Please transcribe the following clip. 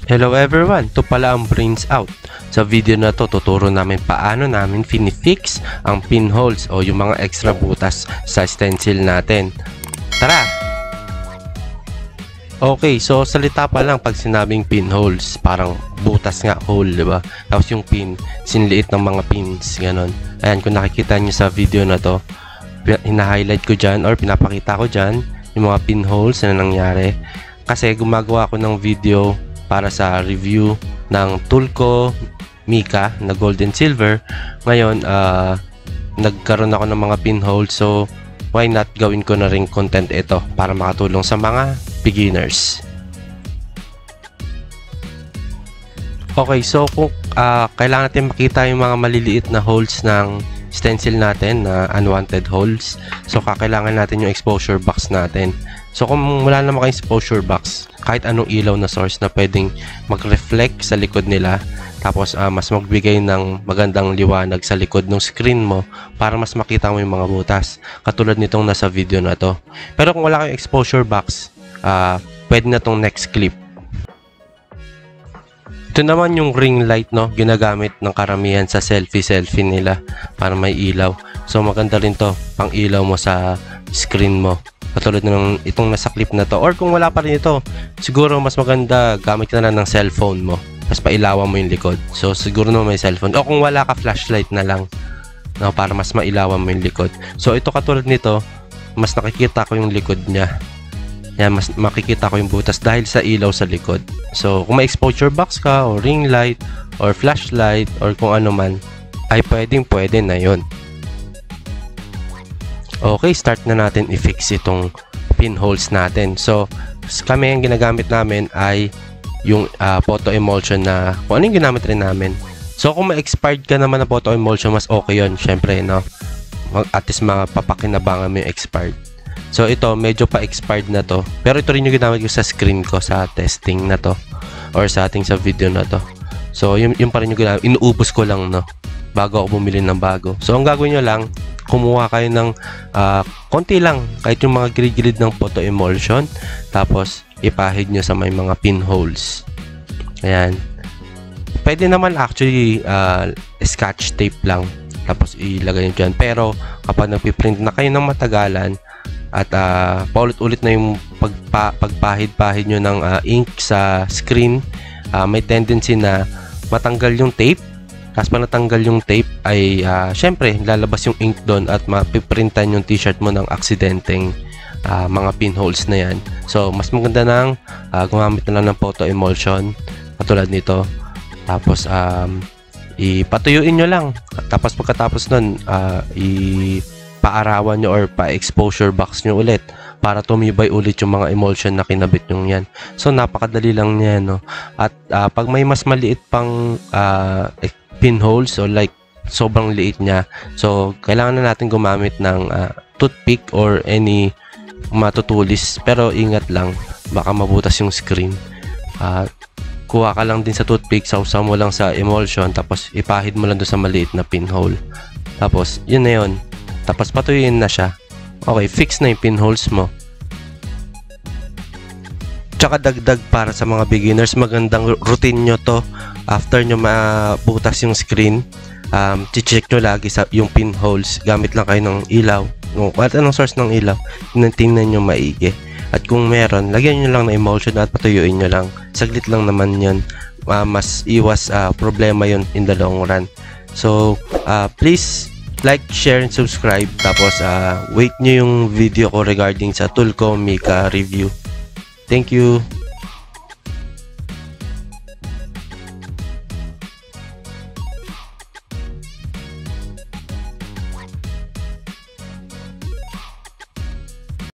Hello everyone! Ito pala ang Brains Out. Sa video na to, tuturo namin paano namin finifix ang pinholes o yung mga extra butas sa stencil natin. Tara! Okay, so salita pa lang pag sinabing pinholes, parang butas nga, hole, diba? Tapos yung pin, sinliit ng mga pins, ganon. Ayan, kung nakikita nyo sa video na to, hina-highlight ko dyan or pinapakita ko dyan yung mga pinholes na nangyari. Kasi gumagawa ako ng video para sa review ng tool ko, Mika, na gold and silver. Ngayon, nagkaroon ako ng mga pinholes, so why not gawin ko na rin content ito para makatulong sa mga beginners. Okay, so kung kailangan natin makita yung mga maliliit na holes ng stencil natin na unwanted holes, so kakailangan natin yung exposure box natin. So kung wala naman kayong exposure box, kahit anong ilaw na source na pwedeng mag-reflect sa likod nila, tapos mas magbigay ng magandang liwanag sa likod ng screen mo para mas makita mo yung mga butas, katulad nitong nasa video na to. Pero kung wala kayong exposure box, pwede na tong next clip. Ito naman yung ring light, no, ginagamit ng karamihan sa selfie nila para may ilaw. So maganda rin to pang ilaw mo sa screen mo, katulad ng itong nasa clip na to. Or kung wala pa rin ito, siguro mas maganda gamit ka na ng cellphone mo, mas pailawan mo yung likod. So siguro naman may cellphone, o kung wala ka, flashlight na lang, no, para mas mailawan mo yung likod. So ito, katulad nito, mas nakikita ko yung likod niya. Yan, mas makikita ko yung butas dahil sa ilaw sa likod. So kung may exposure box ka o ring light or flashlight or kung ano man, ay pwede na yon. Okay, start na natin i-fix itong pinholes natin. So kami, ang ginagamit namin ay yung photo emulsion, na kung ano yung ginamit rin namin. So kung may expired ka naman na photo emulsion, mas okay yon, syempre, no? At least mapapakinabangan mo yung expired. So ito, medyo pa-expired na to, pero ito rin yung ginamit ko sa screen ko sa testing na to or sa ating sa video na to. So yung pa rin yung ginamit, inuubos ko lang, no, bago ako bumili ng bago. So ang gagawin nyo lang, kumuha kayo ng konti lang, kahit yung mga gilid-gilid ng photo emulsion, tapos ipahid nyo sa may mga pinholes. Ayan, pwede naman actually scotch tape lang, tapos ilagay nyo dyan. Pero kapag nagpiprint na kayo ng matagalan at paulit-ulit na yung pagpahid-pahid nyo ng ink sa screen, may tendency na matanggal yung tape. Tapos pag natanggal yung tape ay syempre lalabas yung ink doon at mapiprintan yung t-shirt mo ng aksidenteng mga pinholes na yan. So mas maganda nang gumamit na lang ng photo emulsion katulad nito. Tapos ipatuyuin nyo lang. Tapos pagkatapos nun, paarawan nyo or pa-exposure box nyo ulit para tumibay ulit yung mga emulsion na kinabit nyo yan. So napakadali lang yan, no? At pag may mas maliit pang pinholes, so like sobrang liit niya, so kailangan na natin gumamit ng toothpick or any matutulis, pero ingat lang, baka mabutas yung screen. Kuha ka lang din sa toothpick, sausaw mo lang sa emulsion, tapos ipahid mo lang doon sa maliit na pinhole, tapos yun na yun, tapos patuyuin na siya. Okay, fix na yung pinholes mo. Tsaka dagdag para sa mga beginners, magandang routine nyo to. After nyo mabutas yung screen, check nyo lagi sa yung pinholes. Gamit lang kayo ng ilaw, at anong source ng ilaw, tingnan nyo maigi. At kung meron, lagyan nyo lang na emulsion at patuyuin nyo lang. Saglit lang naman yun. Mas iwas problema yun in the long run. So please like, share, and subscribe. Tapos wait nyo yung video ko regarding sa tool ko, Mika review. Thank you.